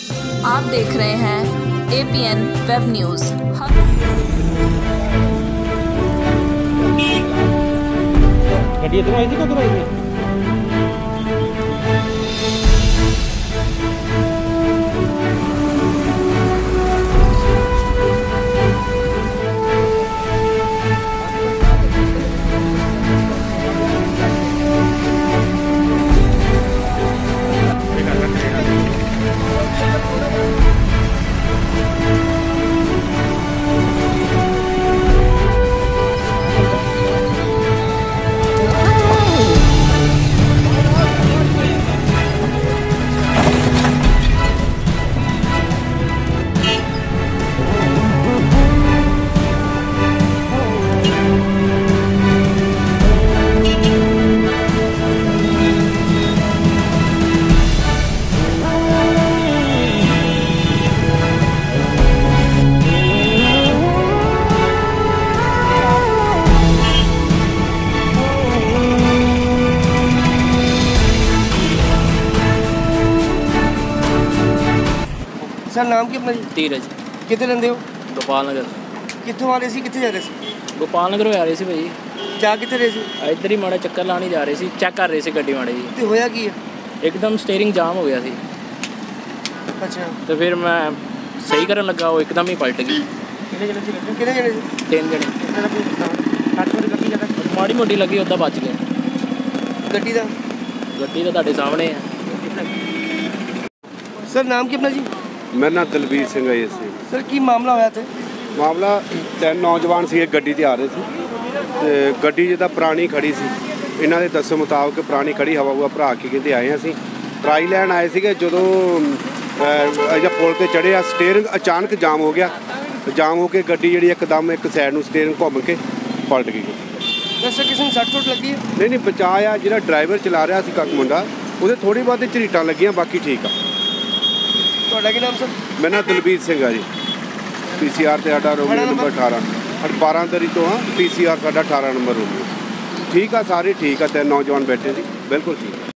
आप देख रहे हैं APN वेब न्यूज। ਗੱਡੀ ਇੱਧਰੋਂ ਆਈ ਸੀ ਕਦੋਂ ਆਈ ਸੀ? सर नाम की अपना जी? ਧੀਰਜ कितने रहंदे हो? ਗੋਪਾਲ ਨਗਰ। कित्थों आ रहे सी कित्थे जा रहे सी? ਗੋਪਾਲ ਨਗਰ ਆ ਰਹੇ ਸੀ ਭਾਈ, जा कित्थे रहे सी? ਇੱਧਰ ਹੀ ਮਾੜਾ ਚੱਕਰ ਲਾਣ ਹੀ ਜਾ ਰਹੇ ਸੀ, ਚੈੱਕ ਕਰ ਰਹੇ ਸੀ ਗੱਡੀ ਮਾੜੀ ਜੀ। ते होया की है? ਇੱਕਦਮ ਸਟੀਅਰਿੰਗ ਜਾਮ ਹੋ ਗਿਆ ਸੀ अच्छा ਤੇ ਫਿਰ ਮੈਂ ਸਹੀ ਕਰਨ ਲੱਗਾ, ਉਹ ਇੱਕਦਮ ਹੀ ਪਲਟ ਗਈ। कितने जने सी? 3 ਜਣੇ। ਮਾੜੀ ਮੋਟੀ ਲੱਗੀ, ਉੱਦਾਂ ਬਚ ਗਏ। गड्डी दा? ਗੱਡੀ ਤਾਂ ਤੁਹਾਡੇ ਸਾਹਮਣੇ ਆ। सर नाम की अपना जी? मेरा नाम दलबीर सिंह है जी। सर की मामला होया थे? मामला 3 नौजवान ਸੀ ਗੱਡੀ ਤੇ ਆ ਰਹੇ ਸੀ ਤੇ ਗੱਡੀ ਜਿਹਦਾ ਪੁਰਾਣੀ ਖੜੀ ਸੀ, ਇਹਨਾਂ ਦੇ ਦੱਸਣ ਮੁਤਾਬਕ ਪੁਰਾਣੀ ਖੜੀ ਹਵਾ ਹੁਆ ਭਰਾ ਕੇ ਕਹਿੰਦੇ ਆਏ ਅਸੀਂ ਟਰਾਈ ਲੈਣ ਆਏ ਸੀਗੇ। ਜਦੋਂ ਅਜਾ ਪੁਲ ਤੇ ਚੜ੍ਹਿਆ, ਸਟੀਅਰਿੰਗ ਅਚਾਨਕ ਜਾਮ ਹੋ ਗਿਆ। ਜਾਮ ਹੋ ਕੇ ਗੱਡੀ ਜਿਹੜੀ ਇੱਕਦਮ ਇੱਕ ਸਾਈਡ ਨੂੰ ਸਟੀਅਰਿੰਗ ਘੁੰਮ ਕੇ ਪਲਟ ਗਈ। सर किसी ने सट सुट लगी है? ਨਹੀਂ ਨਹੀਂ ਬਚਾਇਆ, ਜਿਹੜਾ ਡਰਾਈਵਰ ਚਲਾ ਰਿਹਾ ਸੀ ਕੱਕ ਮੁੰਡਾ, ਉਹਦੇ ਥੋੜੀ ਬਹੁਤੀ ਝਰੀਟਾਂ ਲੱਗੀਆਂ, ਬਾਕੀ ਠੀਕ ਆ। ਤੁਹਾਡਾ ਕੀ ਨਾਮ ਸਰ? ਮੇਰਾ ਨਾਮ ਦਲਬੀਰ ਸਿੰਘ ਆ ਜੀ। PCR ਤੇ ਸਾਡਾ ਰੂਮ ਨੰਬਰ 18 12 ਤਰੀਕ ਤੋਂ ਆ। PCR ਸਾਡਾ 18 ਨੰਬਰ ਰੂਮ। ਠੀਕ ਆ, ਸਾਰੇ ਠੀਕ ਆ। 3 ਨੌਜਵਾਨ ਬੈਠੇ ਸੀ, ਬਿਲਕੁਲ ਠੀਕ।